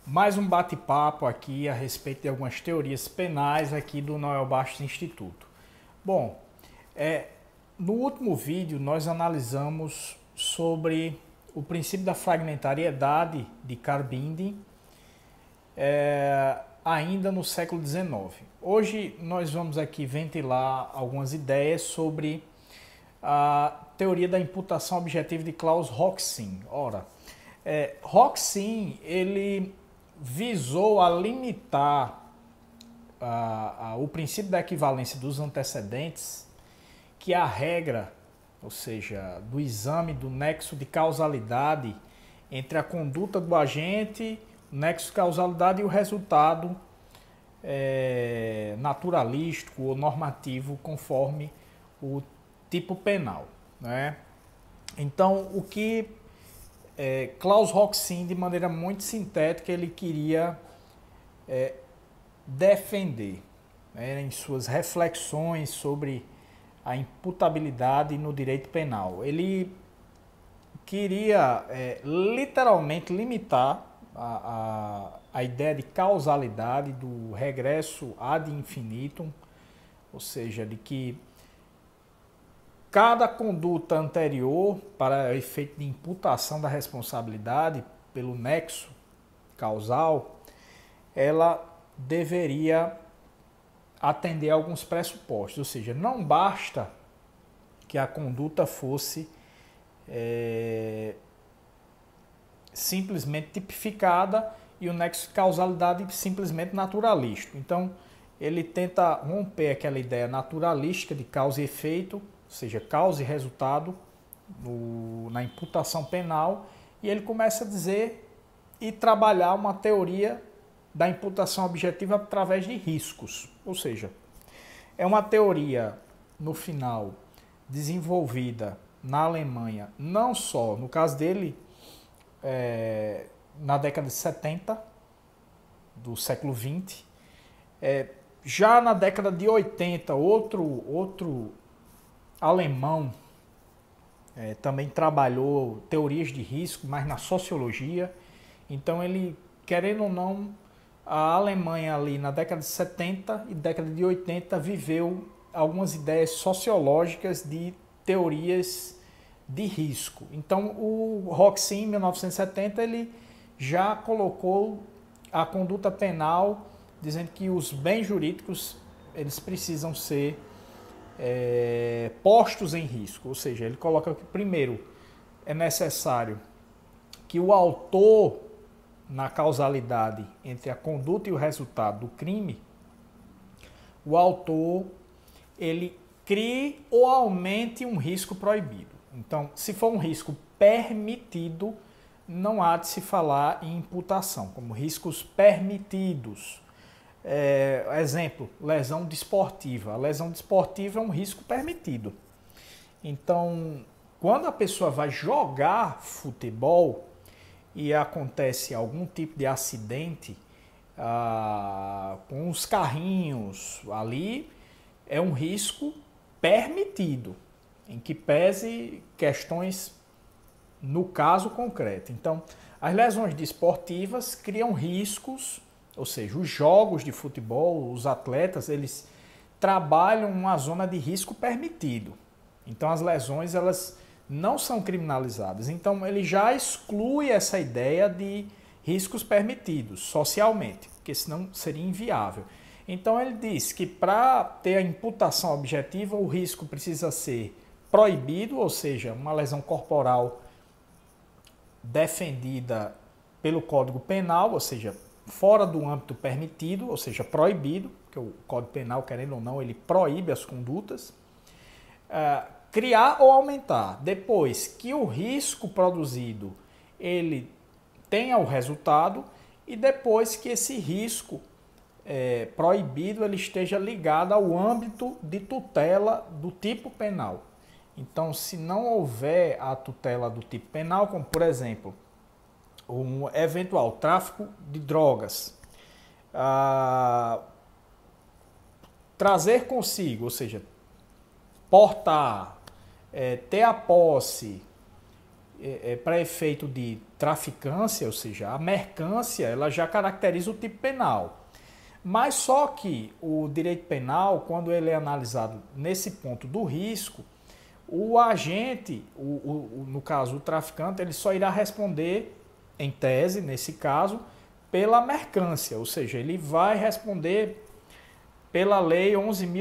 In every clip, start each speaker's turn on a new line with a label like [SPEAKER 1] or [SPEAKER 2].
[SPEAKER 1] Mais um bate-papo aqui a respeito de algumas teorias penais aqui do Noel Bastos Instituto. Bom, no último vídeo nós analisamos sobre o princípio da fragmentariedade de Carl Binding, ainda no século XIX. Hoje nós vamos aqui ventilar algumas ideias sobre a teoria da imputação objetiva de Klaus Roxin. Ora, Roxin, ele visou a limitar o princípio da equivalência dos antecedentes, que é a regra, ou seja, do exame do nexo de causalidade entre a conduta do agente, o nexo de causalidade e o resultado naturalístico ou normativo conforme o tipo penal, né? Então, o que Klaus Roxin, de maneira muito sintética, ele queria defender, né, em suas reflexões sobre a imputabilidade no direito penal. Ele queria literalmente limitar a ideia de causalidade, do regresso ad infinitum, ou seja, de que cada conduta anterior para efeito de imputação da responsabilidade pelo nexo causal, ela deveria atender a alguns pressupostos, ou seja, não basta que a conduta fosse simplesmente tipificada e o nexo de causalidade simplesmente naturalístico. Então, ele tenta romper aquela ideia naturalística de causa e efeito, ou seja, causa e resultado na imputação penal, e ele começa a dizer e trabalhar uma teoria da imputação objetiva através de riscos. Ou seja, é uma teoria, no final, desenvolvida na Alemanha, não só, no caso dele, na década de 70 do século XX, já na década de 80, outro alemão também trabalhou teorias de risco, mas na sociologia. Então ele, querendo ou não, a Alemanha ali na década de 70 e década de 80 viveu algumas ideias sociológicas de teorias de risco. Então o Roxin, em 1970, ele já colocou a conduta penal dizendo que os bens jurídicos eles precisam ser postos em risco, ou seja, ele coloca que primeiro é necessário que o autor, na causalidade entre a conduta e o resultado do crime, o autor ele crie ou aumente um risco proibido. Então, se for um risco permitido, não há de se falar em imputação, como riscos permitidos. Exemplo, lesão desportiva. A lesão desportiva é um risco permitido. Então, quando a pessoa vai jogar futebol e acontece algum tipo de acidente com os carrinhos ali, é um risco permitido, em que pese questões no caso concreto. Então, as lesões desportivas criam riscos, ou seja, os jogos de futebol, os atletas, eles trabalham uma zona de risco permitido. Então, as lesões, elas não são criminalizadas. Então, ele já exclui essa ideia de riscos permitidos socialmente, porque senão seria inviável. Então, ele diz que para ter a imputação objetiva, o risco precisa ser proibido, ou seja, uma lesão corporal defendida pelo Código Penal, ou seja, fora do âmbito permitido, ou seja, proibido, porque o Código Penal, querendo ou não, ele proíbe as condutas. Criar ou aumentar, depois que o risco produzido ele tenha o resultado e depois que esse risco proibido ele esteja ligado ao âmbito de tutela do tipo penal. Então, se não houver a tutela do tipo penal, como por exemplo, um eventual tráfico de drogas, trazer consigo, ou seja, portar, ter a posse para efeito de traficância, ou seja, a mercância, ela já caracteriza o tipo penal. Mas só que o direito penal, quando ele é analisado nesse ponto do risco, o agente, no caso o traficante, ele só irá responder, em tese, nesse caso, pela mercância, ou seja, ele vai responder pela Lei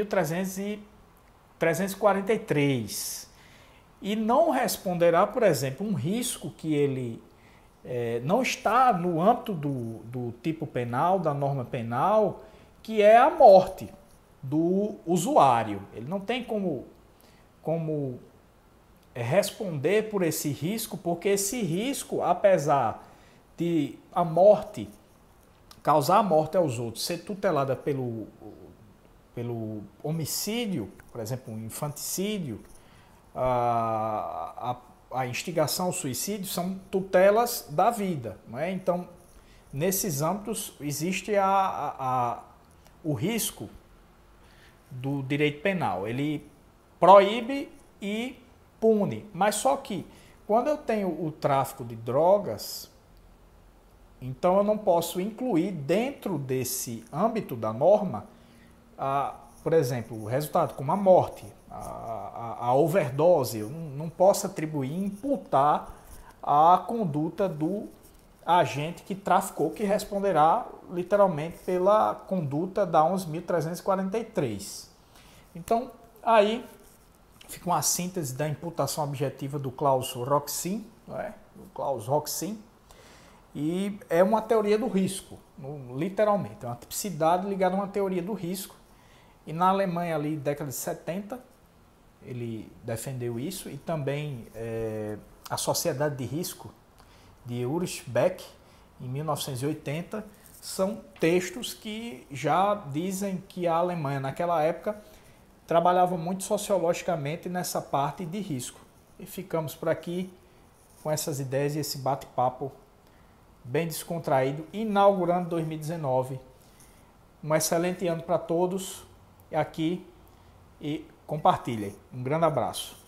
[SPEAKER 1] 11.343 e não responderá, por exemplo, um risco que ele não está no âmbito do tipo penal, da norma penal, que é a morte do usuário. Ele não tem como responder por esse risco, porque esse risco, apesar de a morte, causar a morte aos outros, ser tutelada pelo homicídio, por exemplo, um infanticídio, a instigação ao suicídio, são tutelas da vida. Não é? Então, nesses âmbitos, existe o risco do direito penal. Ele proíbe e pune, mas só que quando eu tenho o tráfico de drogas, então eu não posso incluir dentro desse âmbito da norma, por exemplo, o resultado como a morte, a overdose. Eu não posso atribuir, imputar a conduta do agente que traficou, que responderá literalmente pela conduta da 11.343. Então, aí fica uma síntese da imputação objetiva do claus Roxin, o claus Roxin, e é uma teoria do risco, literalmente, é uma tipicidade ligada a uma teoria do risco. E na Alemanha, ali, década de 70, ele defendeu isso, e também a Sociedade de Risco, de Ulrich Beck, em 1980, são textos que já dizem que a Alemanha, naquela época, trabalhava muito sociologicamente nessa parte de risco. E ficamos por aqui com essas ideias e esse bate-papo bem descontraído, inaugurando 2019. Um excelente ano para todos aqui e compartilhem. Um grande abraço.